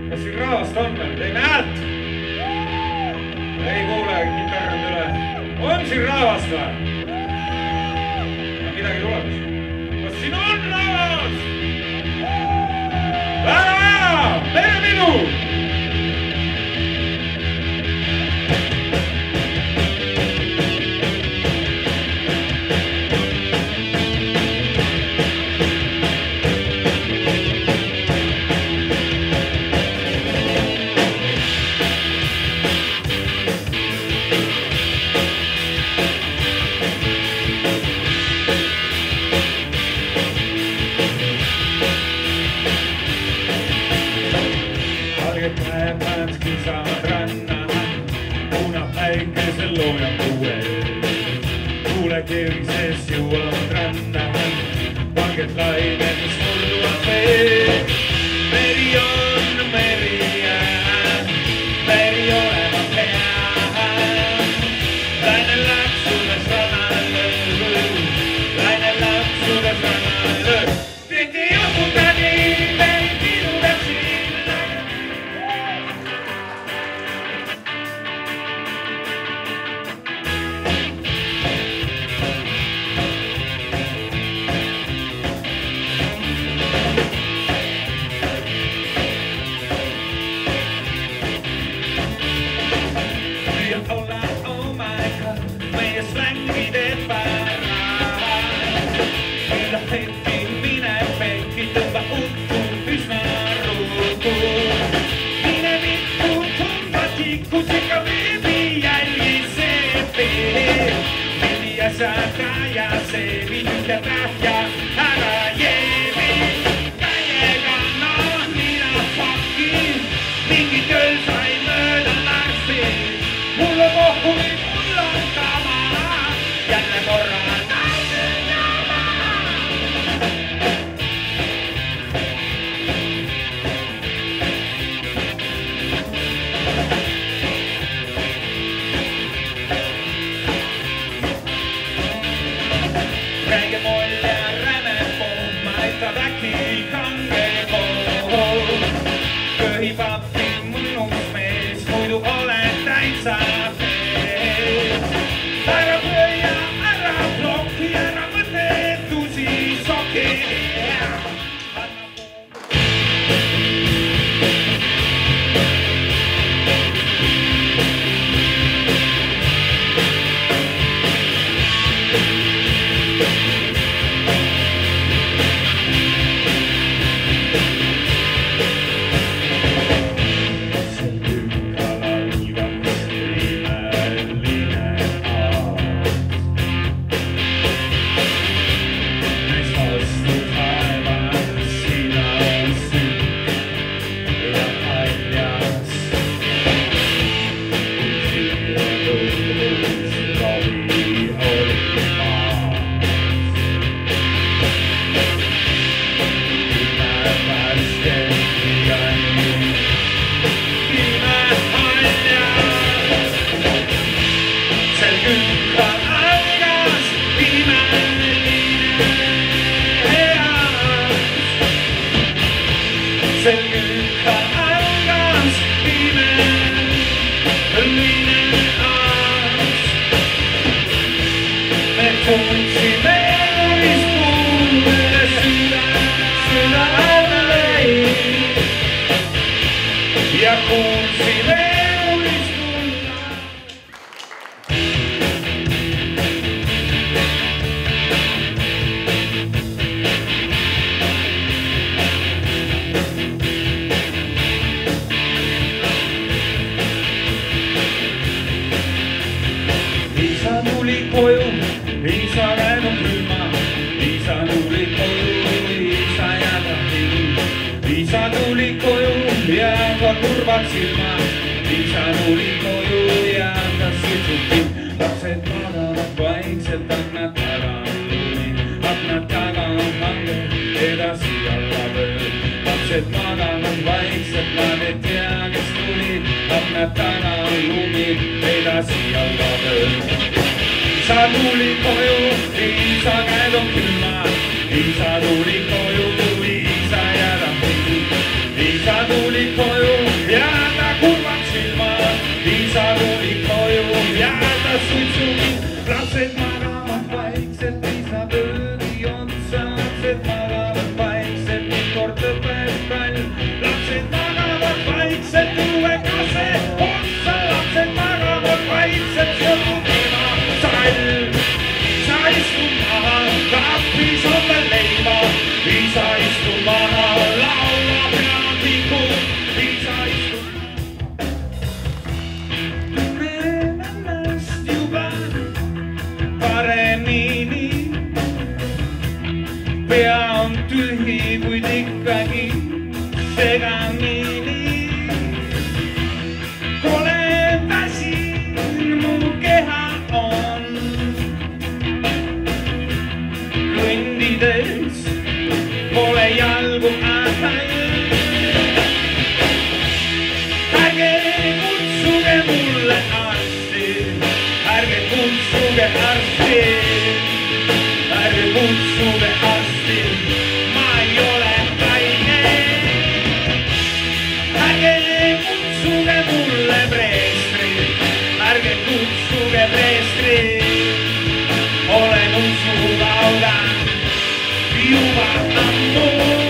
Kas siin rahvast on veel? Teeme häält! Ei kuule, kitarr on üle. On siin rahvast või? Midagi tulemas. Kas siin on rahvast? Väga hea! Mere minu! Päevad kisavad ranna, kuna päikesel loojab kuue. Kuule kirises jõuavad ranna, valged lained, mis murduvad veel. Meri on meri olema pea. Laine laksudes rannale, laine laksudes rannale. Pidi jõudagi, meri pidudeb siin. Ja se viitykä tähjä, älä jeemi. Täjäkä on minä fakkiin, minkin köl sai möödän läksiin. Mulla on kohkuli, mulla on kamaa, jälle korraan naisen jamaa. Räige moille ja rämepoo, maita väki kangepoo. Köhi pappi mõnus mees, muidu olen täitsa mees. Ära pööja, ära ploki, ära mõttetusi soki. Ja kuulsi veeulis tulla. Isa tuli koju, isa käed on külma. Isa tuli koju, isa jääb hind. Isa tuli koju ja ka kurvad silmad. Isa tuli koju ja ta sütsutin. Lapsed magavad vaikselt, aknad taga on lumi. Aknad taga on hange, edasi alla vööd. Lapsed magavad vaikselt, nad ei tea, kes tuli. Aknad taga on lumi, edasi alla vööd. Isa tuli koju, isa käed on külmad. Isa tuli koju, isa jääb hind. Isa tuli koju. südamini. Kole väsin mu keha on. Kõndides pole jalgu ähel. Ärge kutsuge mulle arsti, ärge kutsuge arsti, ärge kutsuge arsti, ma ei ole haige. Ärge kutsuge mulle preestri, ärge kutsuge preestri, olen usukauda juba ammu.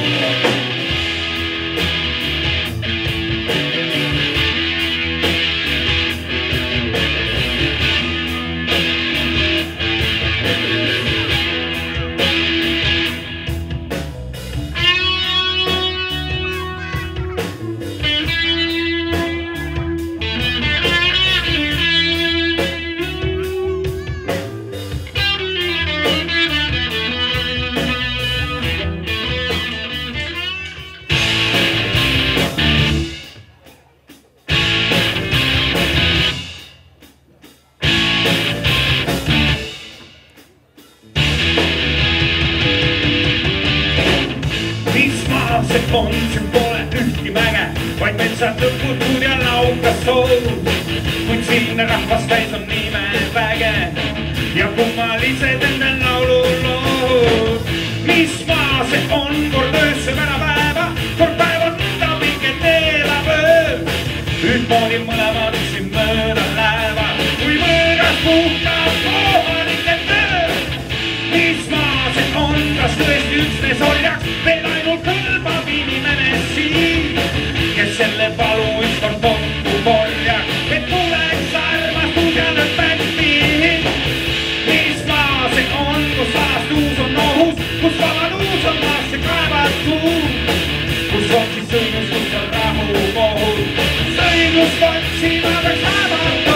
See on, siin pole ühtki mäge, vaid metsad lõputud ja laukas soov. Kuid siinne rahvas täis on nimeväge ja kummalised enda laululood. Mis maa see on, kord öösse päevapäeva, kord päev on ta pikk, et elab öö. Ühtmoodi mõlemad siin mööda lähevad, kui võõras puhtab kohalike töö. Mis maa see on, kas tõesti üksnes oljaks, veel ainult kõlbab inimene siin, kes selle palu ükskord kokku korjab, et tuleks armastus ja lõpeks piir. Mis maa see on, kus aastuus on ohus, kus vabadus on maasse kaevatud, kus on siis õigus, kus on rahu kohus, kus õiglust otsima peaks vaadatud.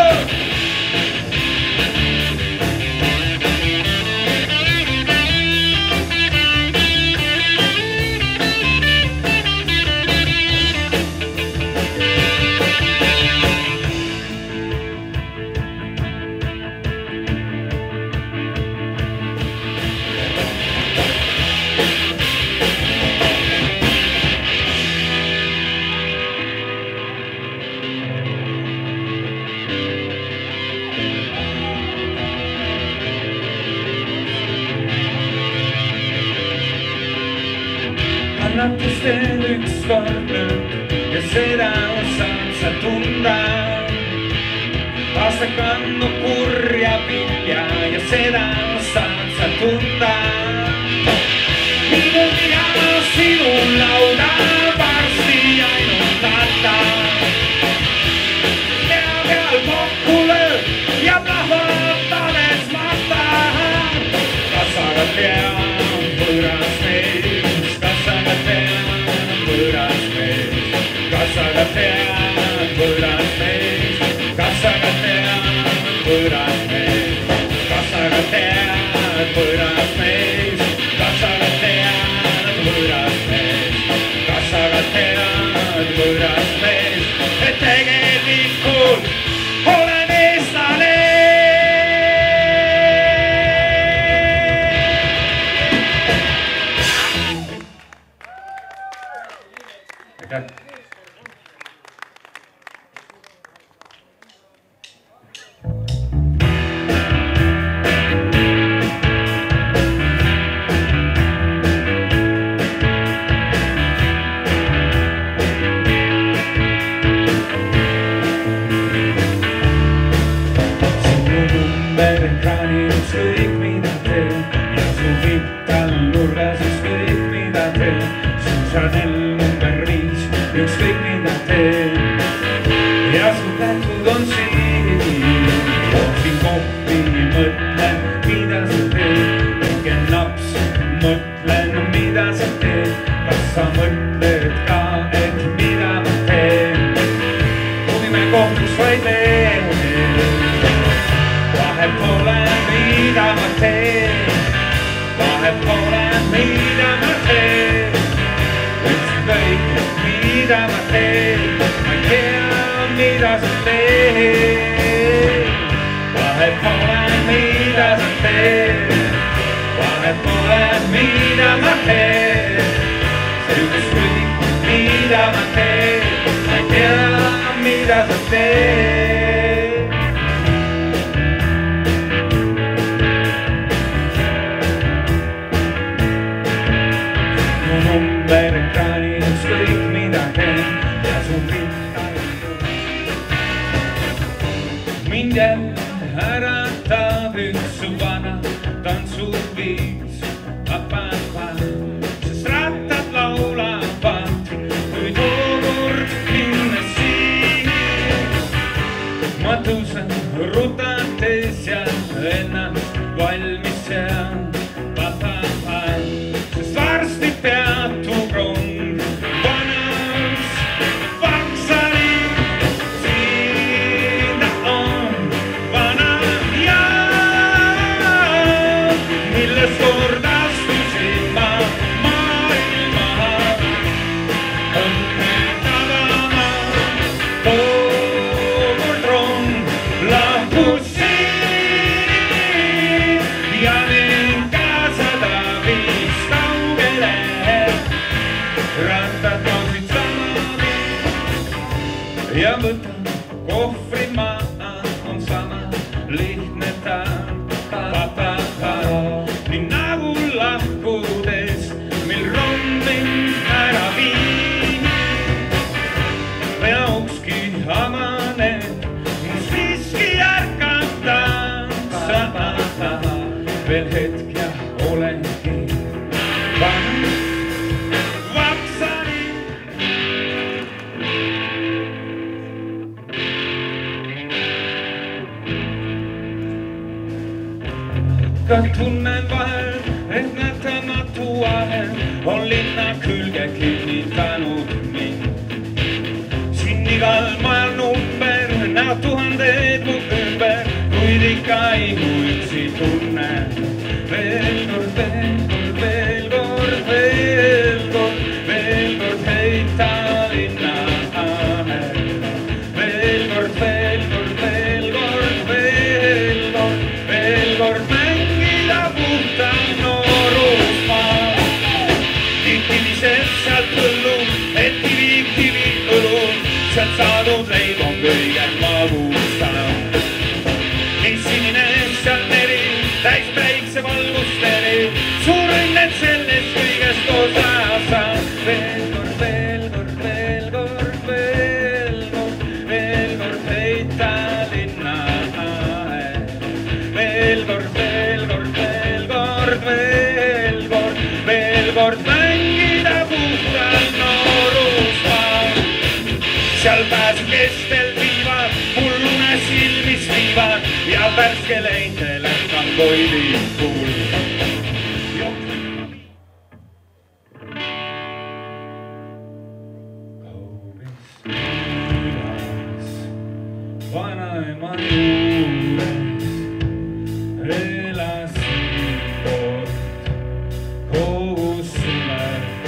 Annatustel ükskord nüüd ja seda saad sa tunda. Aasta kandnud kurja vilja ja seda saad sa tunda. Minu mina sinu lauda varsti ainult lata. Pea peal kokku lööb ja plahvatades mata. Kas aga tean võõras mees, kas aga tean võõras mees, kas aga tean võõras mees, kas aga tean võõras mees, kas aga tean võõras mees, kas aga tean võõras mees, kas aga tean võõras mees, et tegelikult olen eestlane. Aitäh! Ükskõik mida teed ja su vittal nurgas ükskõik mida teed, su Chanel number 5, ükskõik mida teed ja su kätud on siin. Jooksin kohvi, mõtlen, mida sa teed, väike laps, mõtlen, mida sa teed, kas sa mõtled ka, et mida ma teen, kui me kohtuks vaid veel. Vahet pole, mida ma teen, vahet pole, mida ma teen, ükskõik, mida ma teen, ma ei tea, mida sa teed. Vahet pole, mida sa teed, vahet pole, mida ma teen. See ükskõik, mida ma teen, ma ei tea, mida sa teed. Mu number ekraanil ükskõik mida teen ja su pinta ei tule. Mind jälle äratab üks su vana tantsuviis. Sest rattad laulavad, kui tookord minnes siin. Ma tõusen rutates ja ennast valmis sean. Sest varsti peatub rong vanas Vaksali. Siin ta on vana jaam, milles kord astusin ma maailma õnne tabama. Tookord rong lahkus siin ja mind kaasada viis kaugele. Rattad noosid samani ja võtan kohvri maha, on sama lihtne ta. Nii nagu lahkudes, mil rong mind ära viib. Ja ukski avaneb, mus siiski ärkab tantsama. Veel hetk ja olengi vana Vaksali. Ka tunnen vahel, et nähtamatu ahel on linna külge kinnitanud mind. Siin igal majal number, näod tuhanded mu ümber, kuid ikka ihu üksi tunne. Veel kord, veel kord, veel kord, veel kord, veel kord heita linna ahel. Veel kord, veel kord, veel kord, veel kord, veel kord mängida puhtal noorusmaa. Tihtilised sealt põllul, et kivi õlul, sealt saadud leib on kõige magusam. Ning sinine sealt meri, täis päiksevalgusteri, suur õnn, et sellest kõigest osa saan. Veel kord, veel kord, veel kord, veel kord, veel kord heita linna ahel. Veel kord, veel kord, veel kord, veel kord, veel kord mängida puhtal noorusmaal. Seal pääsu kestel viivad, mul unes silmis viivad ja värske leidel ärkan koidis puul. Vanaema juures elasin kord kogu suve.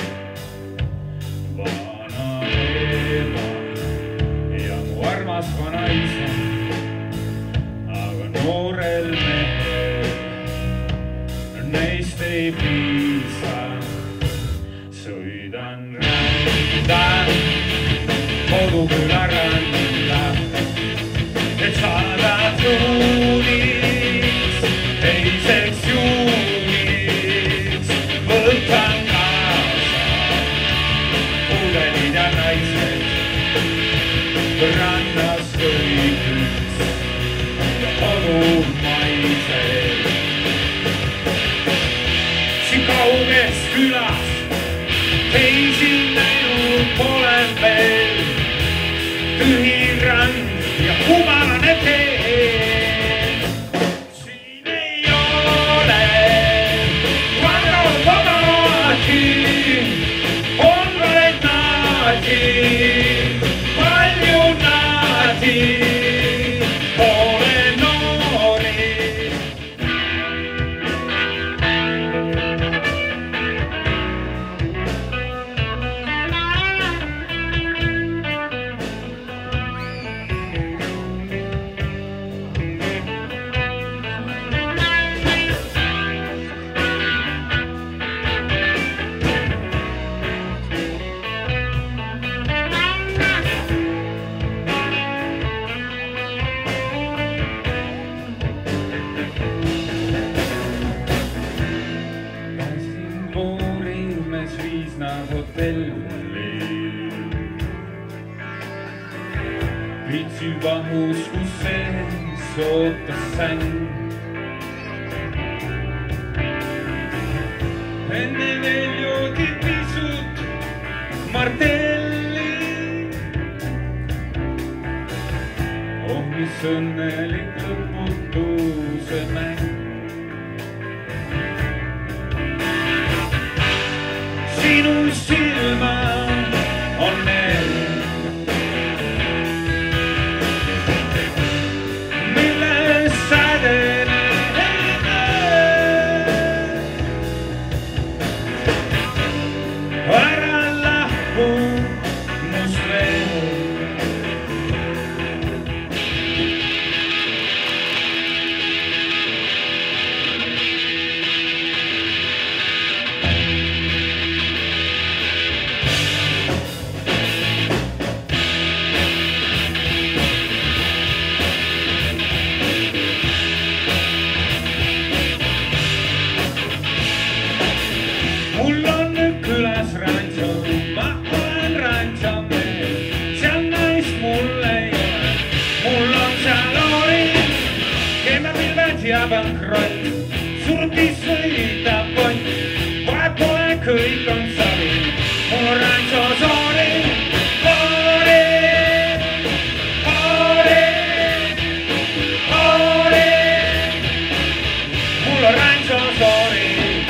Vanaema ja mu armas vanaisa, aga noorel mehel neist ei piisa. Sõidan rändan koduküla randa, et saada juuniks, teiseks juuniks. Võtan kaasa pudelid ja naised, rannas kõik üks ja kodumaised. Siin kauges külas teisi näinud pole veel, tühi rand ja kumarane tee. Siin ei ole vanatomaati, on vaid naadi, palju naadi, pole noori. Vitsi vahus, kus sees ootas säng. Enne veel joodi pisut martelli. Oh, mis õnnelik lõputu see mäng. Sinu silma on need, milles sädeneb ära lahku must veel. Mul on külas rantso, ma olen rantsomees, seal naist mul ei ole. Mul on seal oorid, keemapilved ja pankrott, surgis võidab pott, vahet pole, kõik on savi. Mul on rantsos oorid, oorid, oorid, oorid. Mul on rantsos oorid.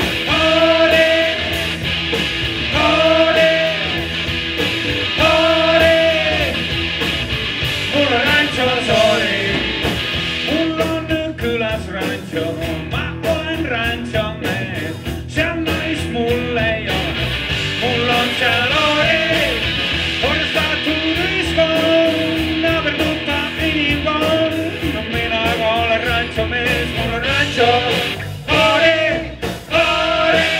Ma olen rantsomees, seal naist mul ei ole. Mul on seal oorid, hoiustatud ühiskond, naaber tuttav inimkond. No mina ka olen rantsomees, mul on rantso. Oorid, oorid,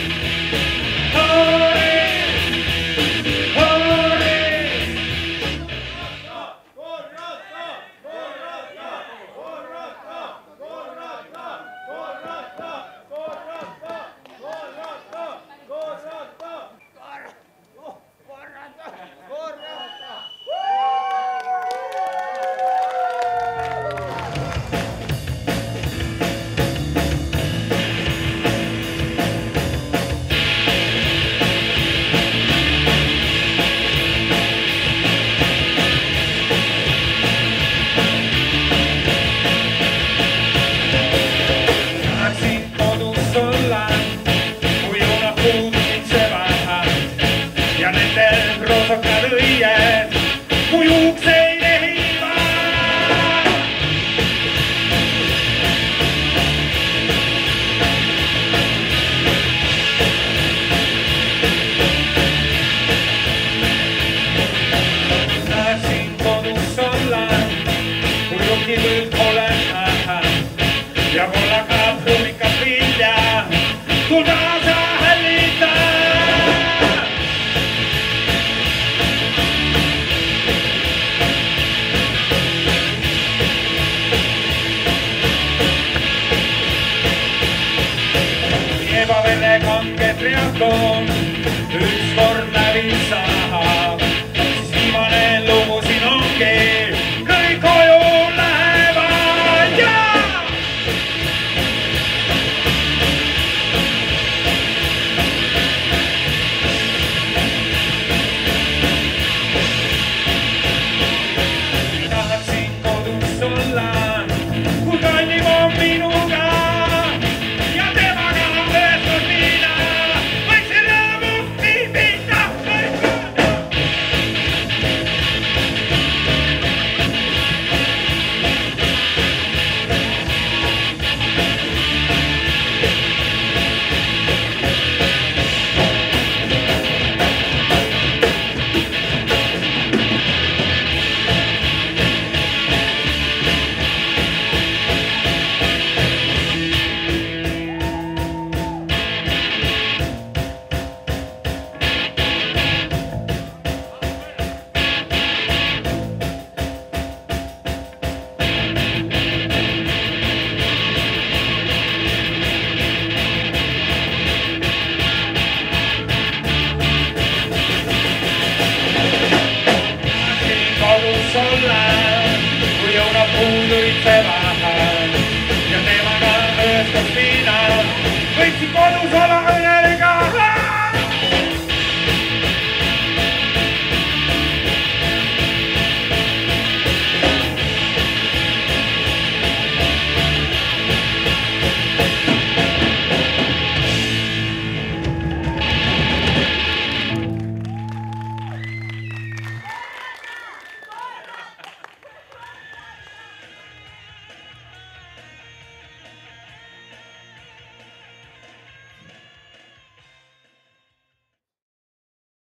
oorid, oorid. Ja mulla kapruunikka viljaa, kun taasa hällitää. Epävene kanke triatlon, üks kord läbi saab. Siis viimane lugu siin ongi, kõik koju lähevad ja! Minuga ja temaga õhtul viina, võiksin rõõmu viibida. hoolitsema.